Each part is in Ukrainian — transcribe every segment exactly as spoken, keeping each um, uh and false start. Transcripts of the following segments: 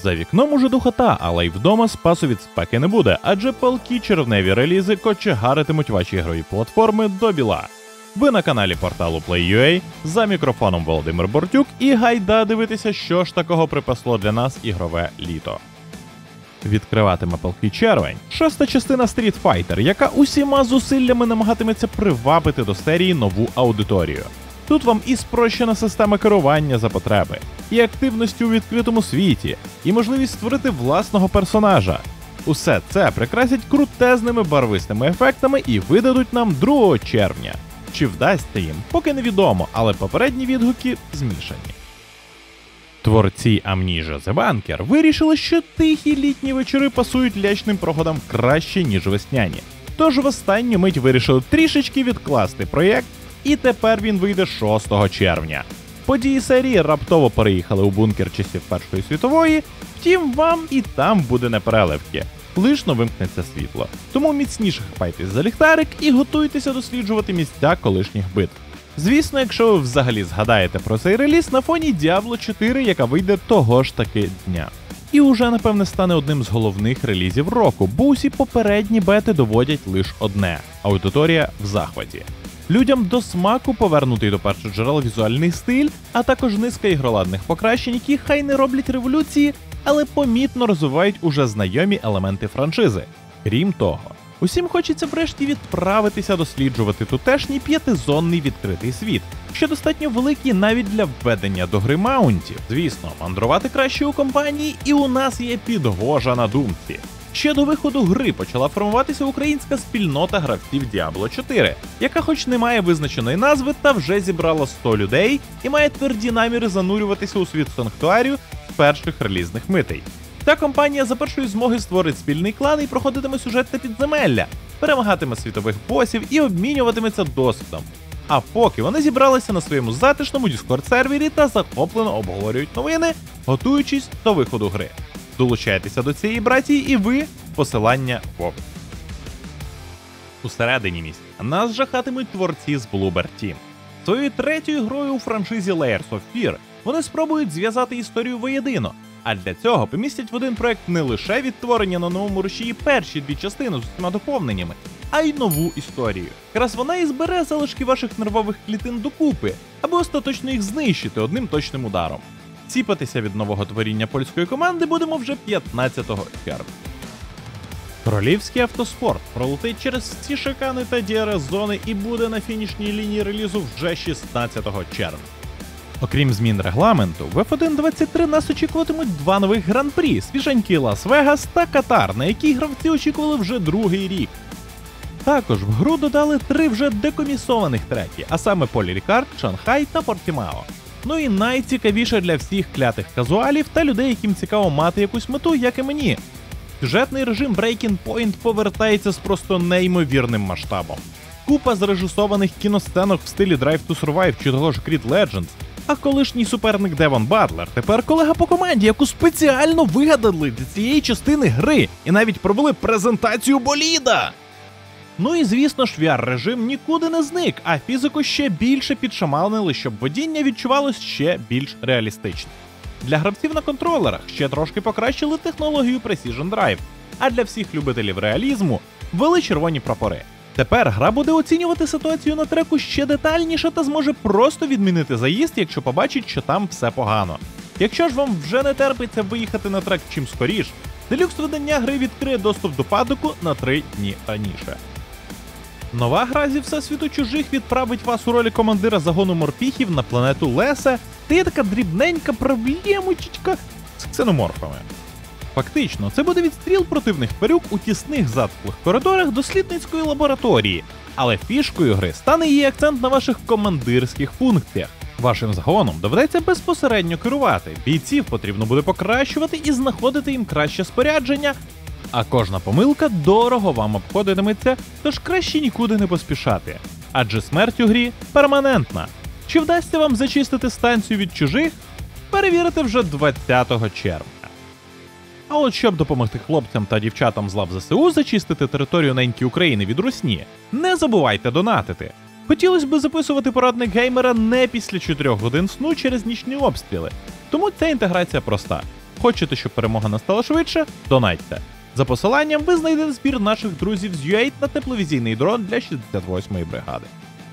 За вікном уже духота, але й вдома спасу від спеки не буде, адже палкі червневі релізи кочегаритимуть ваші ігрові платформи до біла. Ви на каналі порталу Play.ua, за мікрофоном Володимир Бортюк, і гайда дивитися, що ж такого припасло для нас ігрове літо. Відкриватиме палкий червень шоста частина Street Fighter, яка усіма зусиллями намагатиметься привабити до серії нову аудиторію. Тут вам і спрощена система керування за потреби, і активності у відкритому світі, і можливість створити власного персонажа. Усе це прикрасять крутезними барвистими ефектами і видадуть нам другого червня. Чи вдасться їм, поки невідомо, але попередні відгуки змішані. Творці Amnesia The Bunker вирішили, що тихі літні вечори пасують лячним прогодам краще, ніж весняні. Тож в останню мить вирішили трішечки відкласти проєкт, і тепер він вийде шостого червня. Події серії раптово переїхали у бункер часів Першої світової, втім вам і там буде непереливки. Лишно вимкнеться світло. Тому міцніше хапайтесь за ліхтарик і готуйтеся досліджувати місця колишніх битв. Звісно, якщо ви взагалі згадаєте про цей реліз на фоні Diablo чотири, яка вийде того ж таки дня. І уже, напевне, стане одним з головних релізів року, бо усі попередні бети доводять лише одне – аудиторія в захваті. Людям до смаку повернутий до першоджерел візуальний стиль, а також низка ігроладних покращень, які хай не роблять революції, але помітно розвивають уже знайомі елементи франшизи. Крім того, усім хочеться врешті відправитися досліджувати тутешній п'ятизонний відкритий світ, що достатньо великий навіть для введення до гри маунтів. Звісно, мандрувати краще у компанії, і у нас є підгожа на думці. Ще до виходу гри почала формуватися українська спільнота гравців Diablo чотири, яка хоч не має визначеної назви, та вже зібрала сто людей і має тверді наміри занурюватися у світ Санктуарію з перших релізних митей. Та компанія за першої змоги створить спільний клан і проходитиме сюжет та підземелля, перемагатиме світових босів і обмінюватиметься досвідом. А поки вони зібралися на своєму затишному Discord-сервері та захоплено обговорюють новини, готуючись до виходу гри. Долучайтеся до цієї братії і ви, посилання в описі. Усередині місяця нас жахатимуть творці з Bloober Team. Своєю третьою грою у франшизі Layers of Fear вони спробують зв'язати історію воєдино, а для цього помістять в один проект не лише відтворення на новому рушії перші дві частини з усіма доповненнями, а й нову історію. Якраз вона і збере залишки ваших нервових клітин докупи, аби остаточно їх знищити одним точним ударом. Ціпатися від нового творіння польської команди будемо вже п'ятнадцятого червня. Королівський автоспорт пролетить через всі шикани та ді ар ес-зони і буде на фінішній лінії релізу вже шістнадцятого червня. Окрім змін регламенту, в еф один двадцять три нас очікуватимуть два нових гран-прі – свіженький Лас-Вегас та Катар, на який гравці очікували вже другий рік. Також в гру додали три вже декомісованих треки, а саме Полі Рікард, Шанхай та Портімао. Ну і найцікавіше для всіх клятих казуалів та людей, яким цікаво мати якусь мету, як і мені. Сюжетний режим Breaking Point повертається з просто неймовірним масштабом. Купа зрежисованих кіносценок в стилі Drive to Survive чи того ж Creed Legends, а колишній суперник Девон Батлер тепер колега по команді, яку спеціально вигадали для цієї частини гри і навіть провели презентацію боліда. Ну і звісно ж, ві ар-режим нікуди не зник, а фізику ще більше підшаманили, щоб водіння відчувалось ще більш реалістично. Для гравців на контролерах ще трошки покращили технологію Precision Drive, а для всіх любителів реалізму ввели червоні прапори. Тепер гра буде оцінювати ситуацію на треку ще детальніше та зможе просто відмінити заїзд, якщо побачить, що там все погано. Якщо ж вам вже не терпиться виїхати на трек чим скоріш, делюкс видання гри відкриє доступ до падоку на три дні раніше. Нова гра зі Всесвіту Чужих відправить вас у ролі командира загону морпіхів на планету Лесе, та є така дрібненька проблемочка з ксеноморфами. Фактично, це буде відстріл противних тварюк у тісних затхлих коридорах дослідницької лабораторії, але фішкою гри стане її акцент на ваших командирських функціях. Вашим загоном доведеться безпосередньо керувати, бійців потрібно буде покращувати і знаходити їм краще спорядження, а кожна помилка дорого вам обходитиметься, тож краще нікуди не поспішати. Адже смерть у грі перманентна. Чи вдасться вам зачистити станцію від чужих? Перевірити вже двадцятого червня. А от щоб допомогти хлопцям та дівчатам з лав зе се у зачистити територію неньки України від русні, не забувайте донатити. Хотілося б записувати порадник геймера не після чотирьох годин сну через нічні обстріли, тому ця інтеграція проста. Хочете, щоб перемога настала швидше? Донатьте. За посиланням ви знайдете збір наших друзів з ю ей на тепловізійний дрон для шістдесят восьмої бригади.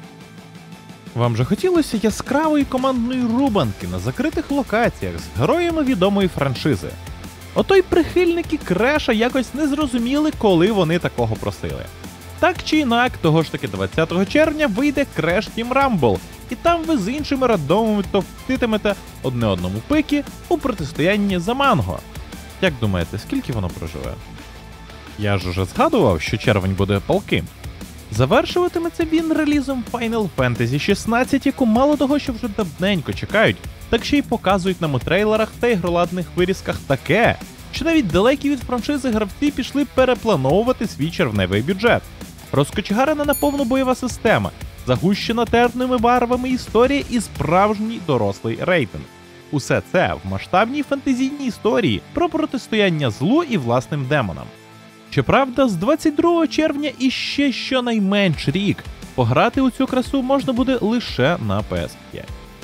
Вам же хотілося яскравої командної рубанки на закритих локаціях з героями відомої франшизи? Ото й прихильники Креша якось не зрозуміли, коли вони такого просили. Так чи інак, того ж таки двадцятого червня вийде Crash Team Rumble, і там ви з іншими рандомами товктитимете одне одному пики у протистоянні за манго. Як думаєте, скільки воно проживе? Я ж уже згадував, що червень буде палким. Завершуватиметься він релізом Final Fantasy шістнадцять, яку мало того, що вже давненько чекають, так ще й показують нам у трейлерах та ігроладних вирізках таке, що навіть далекі від франшизи гравці пішли переплановувати свій червневий бюджет. Розкочегарена наповну бойова система, загущена терпними барвами історія і справжній дорослий рейтинг. Усе це в масштабній фентезійній історії про протистояння злу і власним демонам. Щоправда, з двадцять другого червня і ще щонайменш рік пограти у цю красу можна буде лише на пі ес п'ять.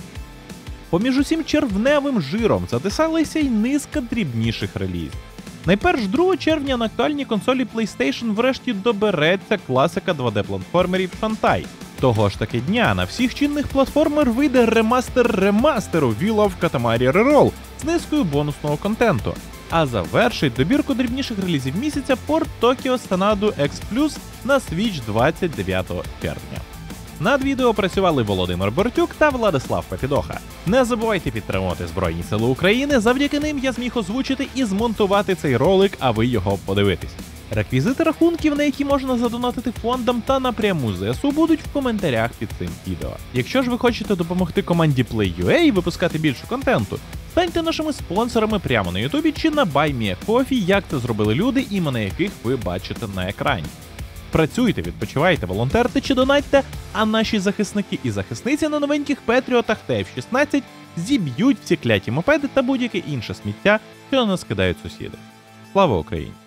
Поміж усім червневим жиром затисалися й низка дрібніших релізів. Найперш другого червня на актуальній консолі PlayStation врешті добереться класика два де-платформерів Shantae. Того ж таки дня на всіх чинних платформер вийде ремастер ремастеру Wheel of Katamari Reroll з низкою бонусного контенту. А завершить добірку дрібніших релізів місяця порт Tokyo Xanadu X Plus на Switch двадцять дев'ятого червня. Над відео працювали Володимир Бортюк та Владислав Папідоха. Не забувайте підтримувати Збройні Сили України, завдяки ним я зміг озвучити і змонтувати цей ролик, а ви його подивитесь. Реквізити рахунків, на які можна задонатити фондам та напряму зе ес у, будуть в коментарях під цим відео. Якщо ж ви хочете допомогти команді Play.ua випускати більше контенту, станьте нашими спонсорами прямо на Ютубі чи на BuyMeACoffee, як це зробили люди, імена яких ви бачите на екрані. Працюйте, відпочивайте, волонтерте чи донатьте, а наші захисники і захисниці на новеньких Петріотах та еф шістнадцять зіб'ють всі кляті мопеди та будь-яке інше сміття, що на нас кидають сусіди. Слава Україні!